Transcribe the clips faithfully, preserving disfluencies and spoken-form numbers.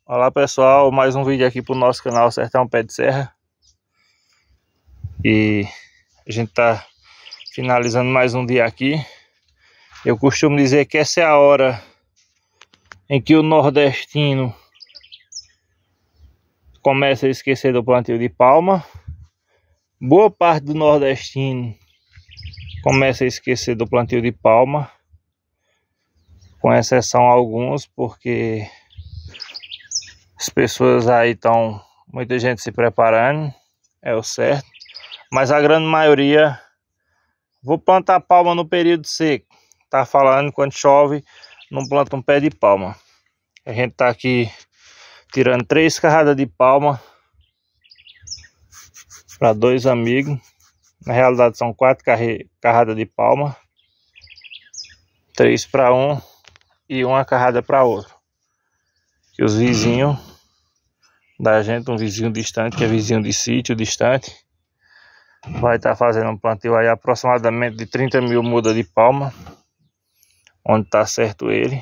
Olá pessoal, mais um vídeo aqui pro nosso canal Sertão Pé de Serra. E a gente tá finalizando mais um dia aqui. Eu costumo dizer que essa é a hora em que o nordestino começa a esquecer do plantio de palma. Boa parte do nordestino começa a esquecer do plantio de palma, com exceção a alguns, porque as pessoas aí estão, muita gente se preparando, é o certo, mas a grande maioria, vou plantar palma no período seco, tá falando, quando chove não planta um pé de palma. A gente tá aqui tirando três carradas de palma para dois amigos. Na realidade são quatro carradas de palma, três para um e uma carrada para outro. Que os vizinhos da gente, um vizinho distante, que é vizinho de sítio distante, vai estar tá fazendo um plantio aí aproximadamente de trinta mil mudas de palma, onde está certo ele.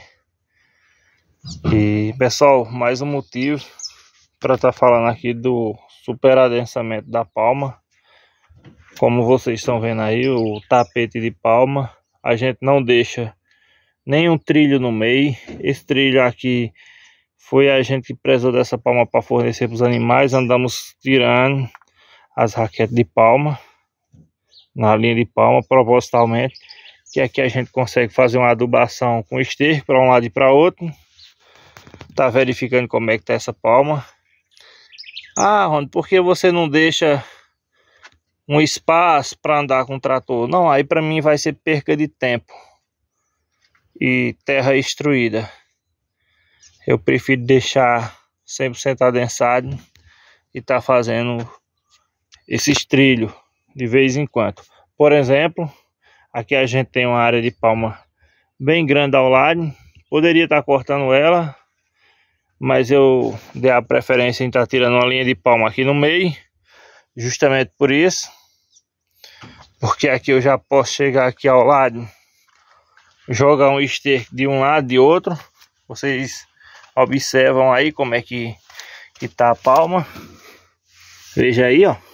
E pessoal, mais um motivo para estar tá falando aqui do superadensamento da palma. Como vocês estão vendo aí, o tapete de palma, a gente não deixa nenhum trilho no meio. Esse trilho aqui foi a gente que prezou dessa palma para fornecer para os animais. Andamos tirando as raquetes de palma na linha de palma propositalmente, que aqui a gente consegue fazer uma adubação com esterco para um lado e para outro. Tá verificando como é que tá essa palma. Ah, Rony, por que você não deixa um espaço para andar com o trator? Não, aí para mim vai ser perca de tempo e terra extruída. Eu prefiro deixar cem por cento adensado e tá fazendo esses trilhos de vez em quando. Por exemplo, aqui a gente tem uma área de palma bem grande ao lado. Poderia estar cortando ela, mas eu dei a preferência em estar tirando uma linha de palma aqui no meio, justamente por isso, porque aqui eu já posso chegar aqui ao lado, jogar um esterco de um lado e de outro. Vocês observam aí como é que que tá a palma. Veja aí, ó,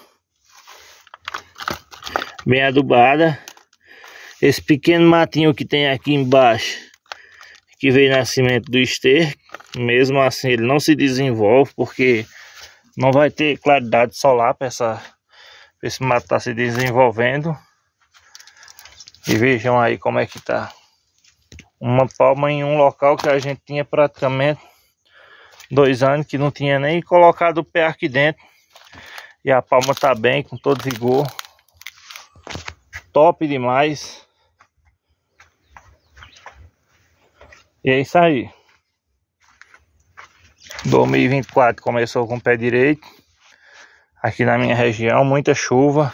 bem adubada. Esse pequeno matinho que tem aqui embaixo, que veio nascimento do esterco, mesmo assim ele não se desenvolve, porque não vai ter claridade solar para essa esse mato tá se desenvolvendo. E vejam aí como é que tá uma palma em um local que a gente tinha praticamente dois anos que não tinha nem colocado o pé aqui dentro, e a palma tá bem, com todo vigor, top demais. E é isso aí. dois mil e vinte e quatro começou com o pé direito aqui na minha região, muita chuva.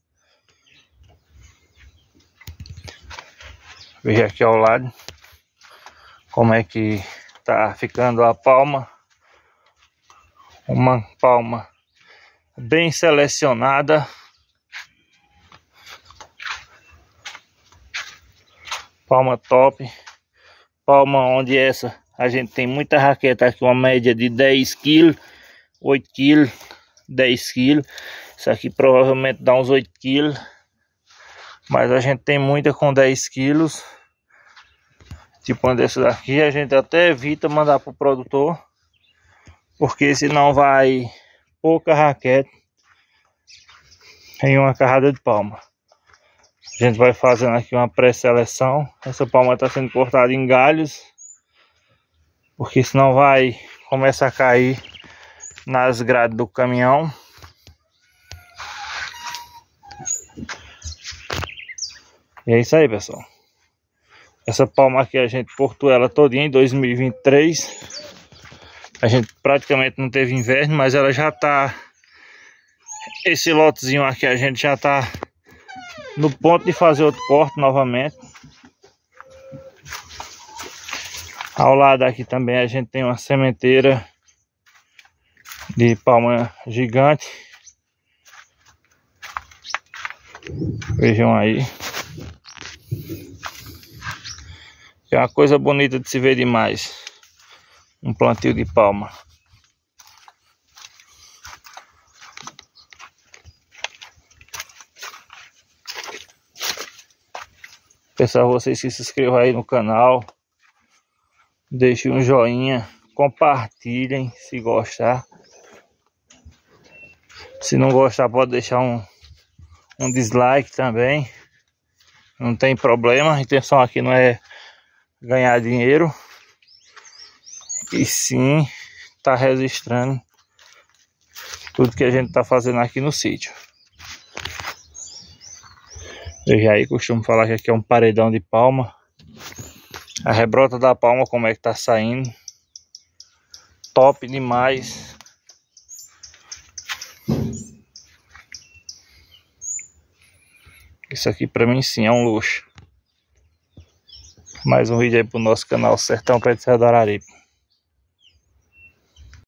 Veja aqui ao lado como é que tá ficando a palma. Uma palma bem selecionada, palma top, palma onde essa a gente tem muita raqueta aqui, uma média de dez quilos, oito quilos, dez quilos. Isso aqui provavelmente dá uns oito quilos, mas a gente tem muita com dez quilos. Tipo uma dessas aqui a gente até evita mandar para o produtor, porque senão vai pouca raquete em uma carrada de palma. A gente vai fazendo aqui uma pré-seleção. Essa palma está sendo cortada em galhos, porque senão vai começar a cair nas grades do caminhão. E é isso aí, pessoal. Essa palma aqui a gente cortou ela todinha em dois mil e vinte e três. A gente praticamente não teve inverno, mas ela já tá, esse lotezinho aqui a gente já tá no ponto de fazer outro corte novamente. Ao lado aqui também a gente tem uma sementeira de palma gigante. Vejam aí. É uma coisa bonita de se ver demais um plantio de palma. Peço a vocês que se inscrevam aí no canal. Deixem um joinha. Compartilhem se gostar. Se não gostar, pode deixar um, um dislike também. Não tem problema. A intenção aqui não é ganhar dinheiro, e sim tá registrando tudo que a gente tá fazendo aqui no sítio. Eu já aí costumo falar que aqui é um paredão de palma. A rebrota da palma, como é que tá saindo. Top demais. Isso aqui pra mim sim é um luxo. Mais um vídeo aí pro nosso canal Sertão Pé de Serra do Araripe.